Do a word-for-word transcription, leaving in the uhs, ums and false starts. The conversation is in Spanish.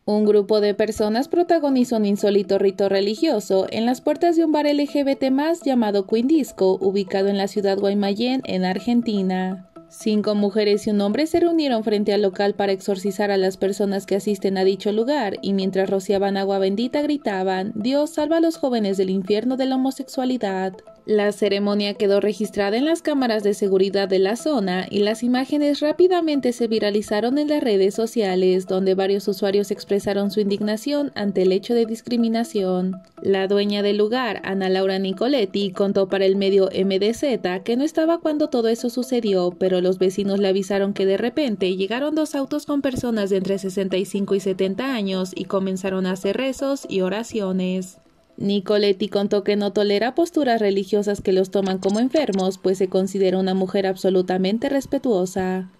Un grupo de personas protagonizó un insólito rito religioso en las puertas de un bar L G B T más llamado Queen Disco, ubicado en la ciudad Guaymallén, en Argentina. Cinco mujeres y un hombre se reunieron frente al local para exorcizar a las personas que asisten a dicho lugar, y mientras rociaban agua bendita gritaban: «Dios, salva a los jóvenes del infierno de la homosexualidad». La ceremonia quedó registrada en las cámaras de seguridad de la zona y las imágenes rápidamente se viralizaron en las redes sociales, donde varios usuarios expresaron su indignación ante el hecho de discriminación. La dueña del lugar, Ana Laura Nicoletti, contó para el medio M D Z que no estaba cuando todo eso sucedió, pero los vecinos le avisaron que de repente llegaron dos autos con personas de entre sesenta y cinco y setenta años y comenzaron a hacer rezos y oraciones. Nicoletti contó que no tolera posturas religiosas que los toman como enfermos, pues se considera una mujer absolutamente respetuosa.